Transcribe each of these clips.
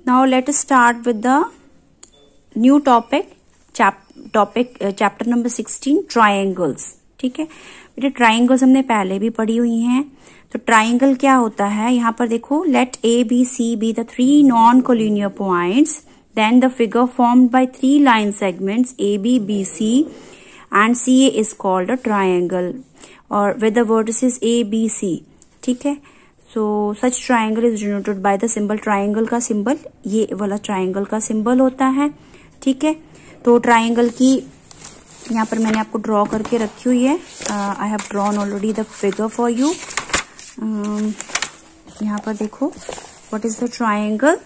Now let us start with the new topic, chapter number 16, triangles. ठीक है बेटे, triangles हमने पहले भी पढ़ी हुई हैं. तो ट्राइंगल क्या होता है, यहाँ पर देखो, let A B C be the three non collinear points, then the figure formed by three line segments A B B C and C A is called a triangle और with the vertices A B C. ठीक है, so such triangle is denoted by the symbol. Triangle का symbol ये वाला triangle का symbol होता है. ठीक है, तो ट्राइंगल की यहाँ पर मैंने आपको ड्रॉ करके रखी हुई है. I have drawn already the figure for you. यहाँ पर देखो, व्हाट इज द ट्राइंगल.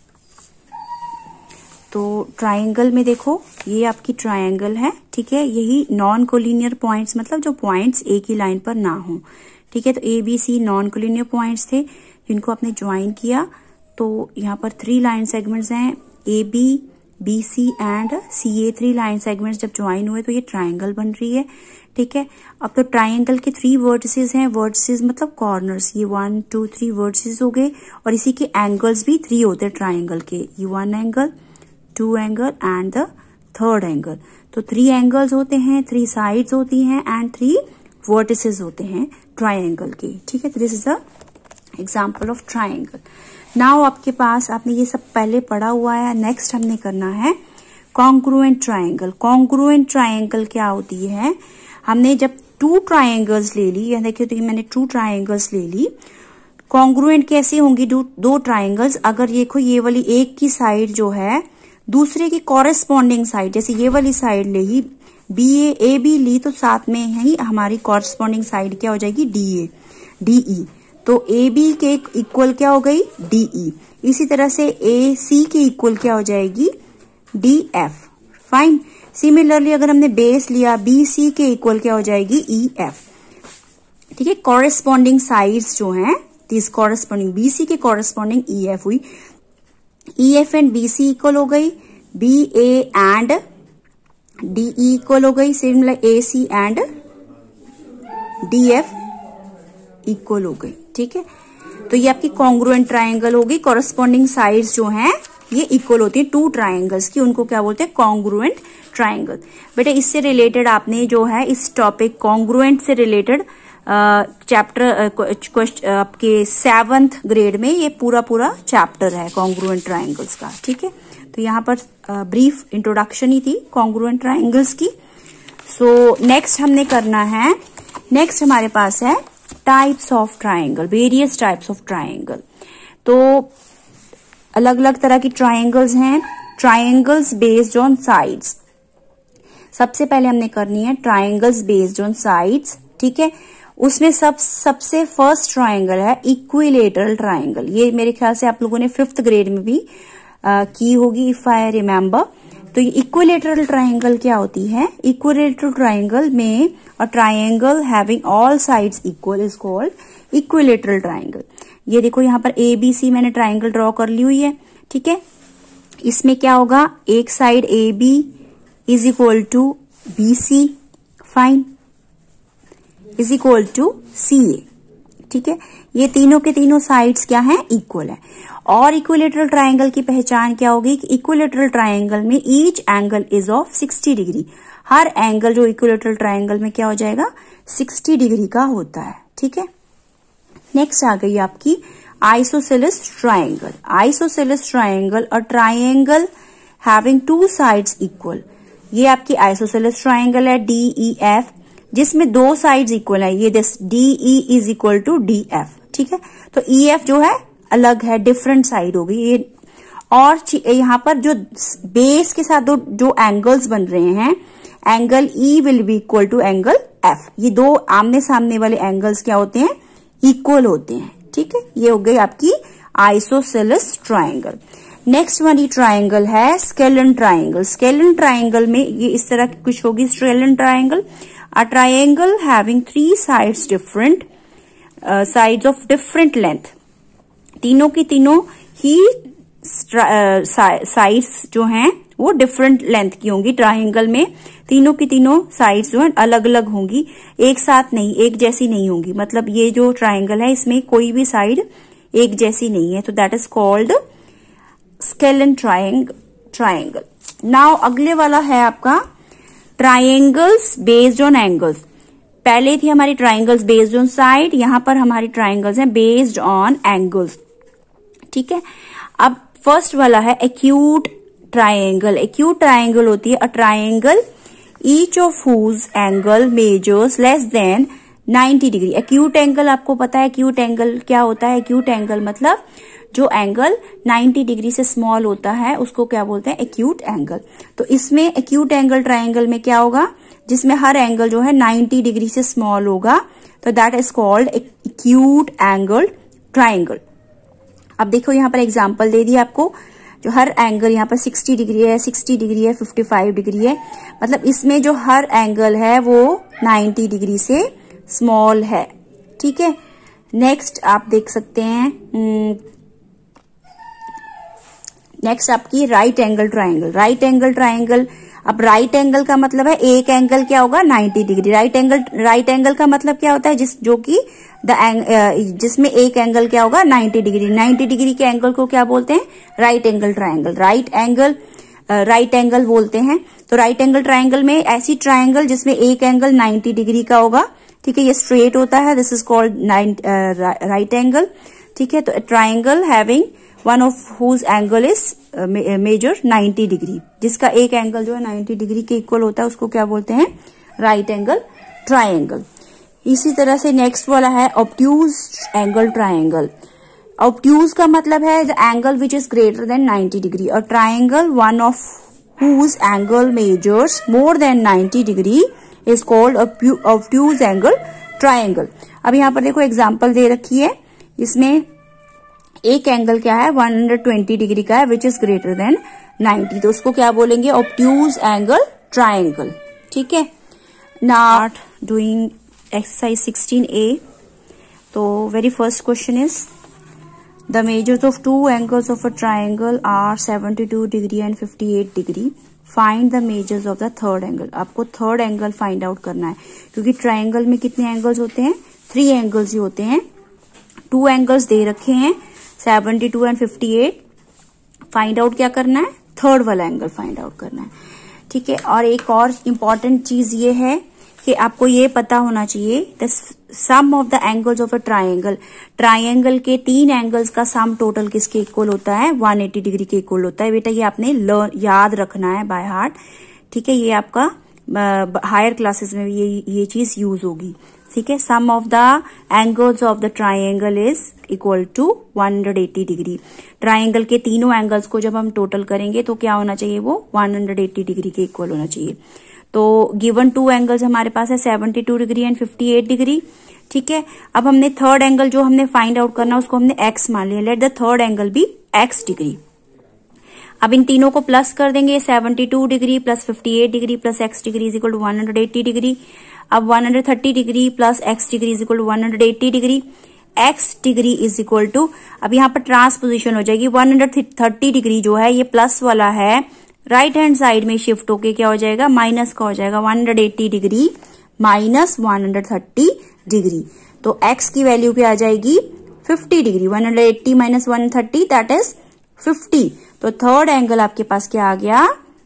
तो ट्राइंगल में देखो, ये आपकी ट्राइंगल है. ठीक है, यही नॉन कोलिनियर पॉइंट्स, मतलब जो पॉइंट्स एक ही लाइन पर ना हो. ठीक है, तो A B C non collinear points थे जिनको आपने ज्वाइन किया. तो यहाँ पर थ्री लाइन सेगमेंट्स हैं, A B B C and C A. Three line segments जब ज्वाइन हुए तो ये ट्राइंगल बन रही है. ठीक है, अब तो ट्राइंगल के थ्री वर्टिसेस हैं. वर्टिसेस मतलब कॉर्नर्स. ये 1 2 3 वर्टिसेस हो गए और इसी के एंगल्स भी थ्री होते हैं ट्राइंगल के. ये 1 angle, 2 angle and the 3rd angle. तो 3 एंगल्स होते हैं, 3 साइड्स होती हैं एंड 3 वर्टिसेस होते हैं ट्राइंगल के. ठीक है, तो this is the example of triangle. Now आपके पास, आपने ये सब पहले पढ़ा हुआ है. नेक्स्ट हमने करना है कॉन्ग्रुएंट ट्राइंगल. कॉन्ग्रुएंट ट्राइंगल क्या होती है, हमने जब 2 ट्राइंगल्स ले ली, यहाँ देखिए तो मैंने 2 ट्राइंगल्स ले ली. कॉन्ग्रुएंट कैसे होंगी 2 ट्राइंगल्स, अगर देखो ये वाली एक की साइड जो है दूसरे की कॉरेस्पॉन्डिंग साइड, जैसे ये वाली साइड ले ही बी ए बी ली, तो साथ में ही हमारी कॉरेस्पॉन्डिंग साइड क्या हो जाएगी, डी ए डी ई. तो ए बी के इक्वल क्या हो गई, डी ई. इसी तरह से ए सी के इक्वल क्या हो जाएगी, डी एफ. फाइन. सिमिलरली अगर हमने बेस लिया, बी सी के इक्वल क्या हो जाएगी, ई एफ. ठीक है, कॉरेस्पॉन्डिंग साइड्स जो हैं, दिस कॉरेस्पॉन्डिंग बी सी के कॉरेस्पॉन्डिंग ई एफ हुई. E F and B C equal हो गई, B A and D E equal हो गई. Similar A C and D F equal हो गई. ठीक है, तो ये आपकी कॉन्ग्रुएंट ट्राइंगल होगी. कॉरेस्पॉन्डिंग साइड्स जो हैं ये इक्वल होती है 2 ट्राइंगल्स की, उनको क्या बोलते हैं, कॉन्ग्रुएंट ट्राइंगल. बेटा इससे रिलेटेड आपने जो है इस टॉपिक कॉन्ग्रुएंट से रिलेटेड चैप्टर आपके 7th ग्रेड में ये पूरा चैप्टर है कॉन्ग्रुएंट ट्राइंगल्स का. ठीक है, तो यहाँ पर ब्रीफ इंट्रोडक्शन ही थी कॉन्ग्रुएंट ट्राइंगल्स की. सो नेक्स्ट हमने करना है, नेक्स्ट हमारे पास है types of triangle, various types of triangle. तो अलग अलग तरह की ट्राइंगल्स हैं. Triangles based on sides. सबसे पहले हमने करनी है ट्राइंगल्स बेस्ड ऑन साइड्स. ठीक है, उसमें सबसे फर्स्ट ट्राइंगल है इक्विलेटरल ट्राइंगल. ये मेरे ख्याल से आप लोगों ने 5th ग्रेड में भी की होगी, इफ आई रिमेम्बर. तो ये इक्विलेटरल ट्राइंगल क्या होती है, इक्विलेटरल ट्राइंगल में a triangle having all sides equal is called equilateral triangle. ये देखो यहाँ पर ए बी सी मैंने ट्राइंगल ड्रॉ कर ली हुई है. ठीक है, इसमें क्या होगा, एक side A B is equal to B C, fine, is equal to C A. ठीक है, ये तीनों के तीनों साइड्स क्या हैं, इक्वल है. और इक्विलेटरल ट्राइंगल की पहचान क्या होगी कि इक्विलेटरल ट्राइंगल में each angle is of 60 degree. हर एंगल जो इक्विलेटरल ट्राइंगल में क्या हो जाएगा, 60 डिग्री का होता है. ठीक है, नेक्स्ट आ गई आपकी आइसोसेलेस ट्राइंगल. आइसोसेलेस ट्राइंगल और ट्राइंगल हैविंग 2 साइड्स इक्वल. ये आपकी आइसोसेलेस ट्राइंगल है डी ई एफ, जिसमें 2 साइड्स इक्वल है. ये D E is equal to D F. ठीक है, तो ई एफ जो है अलग है, डिफरेंट साइड होगी ये. और यहाँ पर जो बेस के साथ जो एंगल्स बन रहे हैं, angle E will be equal to angle F. ये 2 आमने सामने वाले एंगल्स क्या होते हैं, इक्वल होते हैं. ठीक है, ये हो गई आपकी आइसोसेलेस ट्राइंगल. नेक्स्ट वाली ट्राइंगल है स्केलन ट्राइंगल. स्केलन ट्राइंगल में ये इस तरह की कुछ होगी, scalene triangle, a triangle having 3 sides different sides of different length. तीनों की तीनों ही साइड्स जो हैं वो डिफरेंट लेंथ की होंगी. ट्राइंगल में तीनों की तीनों साइड्स जो है अलग अलग होंगी, एक साथ नहीं, एक जैसी नहीं होंगी. मतलब ये जो ट्राइंगल है इसमें कोई भी साइड एक जैसी नहीं है, तो that is called scalene triangle. Now अगले वाला है आपका ट्रायंगल्स बेस्ड ऑन एंगल्स। पहले थी हमारी ट्रायंगल्स बेस्ड ऑन साइड, यहां पर हमारी ट्रायंगल्स हैं बेस्ड ऑन एंगल्स। ठीक है, अब फर्स्ट वाला है एक्यूट ट्रायंगल। एक्यूट ट्रायंगल होती है a triangle each of whose angle measures less than 90 degree. Acute angle आपको पता है एक्यूट एंगल क्या होता है। एक्यूट एंगल मतलब जो एंगल 90 डिग्री से स्मॉल होता है उसको क्या बोलते हैं, एक्यूट एंगल। तो इसमें एक्यूट एंगल ट्रायंगल में क्या होगा, जिसमें हर एंगल जो है 90 डिग्री से स्मॉल होगा, तो that is called acute angle triangle. अब देखो यहाँ पर एग्जांपल दे दी आपको, जो हर एंगल यहाँ पर 60 डिग्री है, 60 डिग्री है, 55 डिग्री है, मतलब इसमें जो हर एंगल है वो 90 डिग्री से स्मॉल है। ठीक है, नेक्स्ट आप देख सकते हैं, नेक्स्ट आपकी right angle triangle. Right angle triangle, अब राइट एंगल का मतलब है एक एंगल क्या होगा 90 डिग्री। राइट एंगल का मतलब क्या होता है, जो कि जिसमें एक एंगल क्या होगा 90 डिग्री। 90 डिग्री के एंगल को क्या बोलते हैं, right angle triangle. Right angle बोलते हैं। तो राइट एंगल ट्रायंगल में ऐसी ट्रायंगल जिसमें एक एंगल 90 डिग्री का होगा। ठीक है, ये स्ट्रेट होता है, this is called right angle. ठीक है, तो triangle having one of whose angle is measure 90 degree, जिसका एक एंगल जो है 90 डिग्री के इक्वल होता है उसको क्या बोलते हैं, राइट एंगल ट्रायंगल। इसी तरह से नेक्स्ट वाला है ऑब्ट्यूज एंगल ट्रायंगल। ऑब्ट्यूज का मतलब है the angle which is greater than 90 degree और triangle one of whose angle measures more than 90 degree is called obtuse angle triangle. अब यहाँ पर देखो एग्जाम्पल दे रखी है, इसमें एक एंगल क्या है 120 डिग्री का है विच इज ग्रेटर देन 90, तो उसको क्या बोलेंगे, ऑब्ट्यूज एंगल ट्रायंगल। ठीक है, नाउ डूइंग एक्सरसाइज 16A। तो very first question is the measures of two angles of a triangle are 72 degree and 58 degree. Find the measures of the third angle. आपको third angle find out करना है, क्योंकि triangle में कितने angles होते हैं, 3 angles ही होते हैं। 2 एंगल्स दे रखे हैं 72 एंड 58। फाइंड आउट क्या करना है, थर्ड वाला एंगल फाइंड आउट करना है। ठीक है, और एक और इम्पॉर्टेंट चीज ये है कि आपको ये पता होना चाहिए the sum of the angles of a triangle. Triangle के 3 एंगल्स का सम टोटल किसके इक्वल होता है, 180 डिग्री के इक्वल होता है। बेटा ये आपने याद रखना है बाय हार्ट। ठीक है, ये आपका हायर क्लासेस में भी ये चीज यूज होगी। ठीक है, sum of the angles of the triangle is equal to 180 degree. ट्रायंगल के तीनों एंगल्स को जब हम टोटल करेंगे तो क्या होना चाहिए, वो 180 डिग्री के इक्वल होना चाहिए। तो गिवन 2 एंगल्स हमारे पास है 72 डिग्री एंड 58 डिग्री। ठीक है, अब हमने थर्ड एंगल जो हमने फाइंड आउट करना उसको हमने x मान लिया। Let the third angle be x degree. अब इन तीनों को प्लस कर देंगे, 72 degree plus 58 degree plus x degree is equal to 180 degree. अब 130 degree plus x degree is equal to 180 degree. x degree is equal to, अब यहाँ पर ट्रांसपोजिशन हो जाएगी, 130 डिग्री जो है ये प्लस वाला है, राइट हैंड साइड में शिफ्ट होके क्या हो जाएगा, माइनस का हो जाएगा। 180 डिग्री माइनस 130 डिग्री, तो x की वैल्यू क्या आ जाएगी, 50 डिग्री। 180 minus 130 that is 50। तो थर्ड एंगल आपके पास क्या आ गया,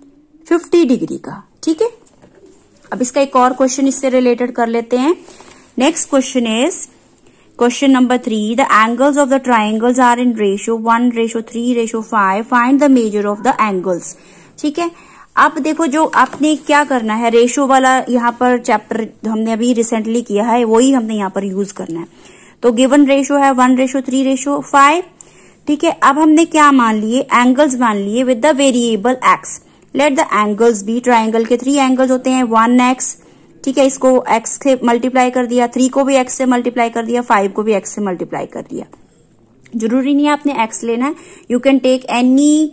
50 डिग्री का। ठीक है, अब इसका एक और क्वेश्चन इससे रिलेटेड कर लेते हैं। Next question is question number 3। The angles of the triangles are in ratio 1:3:5। Find the measure of the angles. ठीक है, अब देखो जो आपने क्या करना है, रेशियो वाला यहाँ पर चैप्टर हमने अभी रिसेंटली किया है, वही हमने यहाँ पर यूज करना है। तो गिवन रेशियो है 1:3:5। ठीक है, अब हमने क्या मान लिए, एंगल्स मान लिए with the variable x। Let the angles be, triangle के 3 एंगल्स होते हैं 1x। ठीक है, इसको x से मल्टीप्लाई कर दिया, 3 को भी x से मल्टीप्लाई कर दिया, 5 को भी x से मल्टीप्लाई कर दिया। जरूरी नहीं है आपने x लेना है, you can take any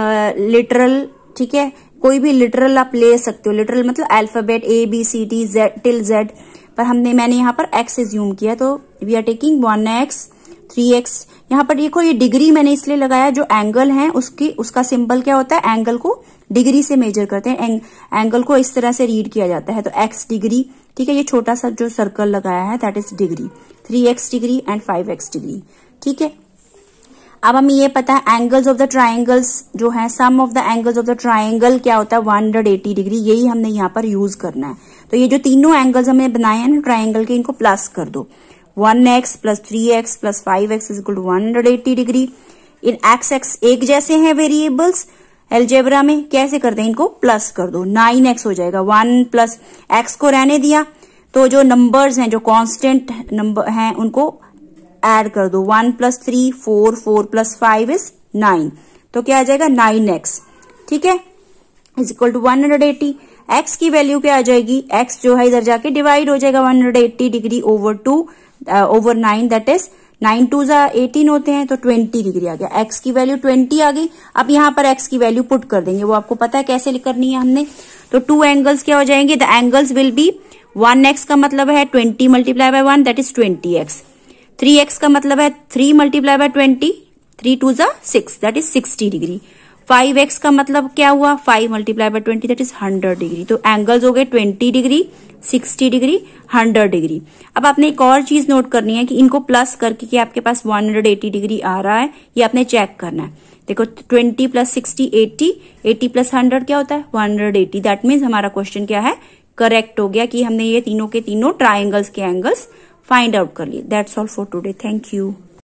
literal. ठीक है, कोई भी लिटरल आप ले सकते हो। लिटरल मतलब अल्फाबेट ABCD टिल Z, पर मैंने यहाँ पर x एज्यूम किया, तो we are taking 1x 3x। यहाँ पर देखो ये डिग्री मैंने इसलिए लगाया, जो एंगल है उसका सिंबल क्या होता है, एंगल को डिग्री से मेजर करते हैं, एंगल को इस तरह से रीड किया जाता है। तो x डिग्री, ठीक है, ये छोटा सा जो सर्कल लगाया है that is degree, 3x degree and 5x degree. ठीक है, अब हमें ये पता है एंगल्स ऑफ द ट्राइंगल्स जो है, sum of the angles of the triangle क्या होता है 180 डिग्री, यही हमने यहाँ पर यूज करना है। तो ये जो तीनों एंगल्स हमने बनाए हैं ना ट्राइंगल के, इनको प्लस कर दो। 1x plus 3x plus 5x is equal to 180 degree. इन x x एक जैसे हैं वेरिएबल्स, अलजेब्रा में कैसे करते हैं, इनको प्लस कर दो, 9x हो जाएगा। 1 प्लस x को रहने दिया, तो जो नंबर्स हैं, जो कांस्टेंट नंबर हैं, उनको ऐड कर दो। 1 प्लस 3 4, 4 प्लस 5 इज 9, तो क्या आ जाएगा 9x, ठीक है, इज इक्वल टू 180। x की वैल्यू क्या आ जाएगी, x जो है इधर जाके डिवाइड हो जाएगा 180 डिग्री ओवर 9, दैट इज 9 2 18 होते हैं, तो 20 डिग्री आ गया। x की वैल्यू 20 आ गई। अब यहाँ पर x की वैल्यू पुट कर देंगे, वो आपको पता है कैसे करनी है हमने। तो 2 एंगल्स क्या हो जाएंगे, the angles will be 1x का मतलब है 20 multiply by 1 that is 20x। 3x का मतलब है 3 multiply by 20, 3 2 6 that is 60 degree. 5x का मतलब क्या हुआ, 5 multiply by 20 that is 100 degree. तो एंगल्स हो गए 20 डिग्री, 60 डिग्री, 100 डिग्री। अब आपने एक और चीज नोट करनी है कि इनको प्लस करके कि आपके पास 180 डिग्री आ रहा है, ये आपने चेक करना है। देखो 20 प्लस 60 80, 80 प्लस 100 क्या होता है 180। दैट मीन्स हमारा क्वेश्चन क्या है, करेक्ट हो गया कि हमने ये तीनों के तीनों ट्राइंगल्स के एंगल्स फाइंड आउट कर लिए। That's all for today, thank you.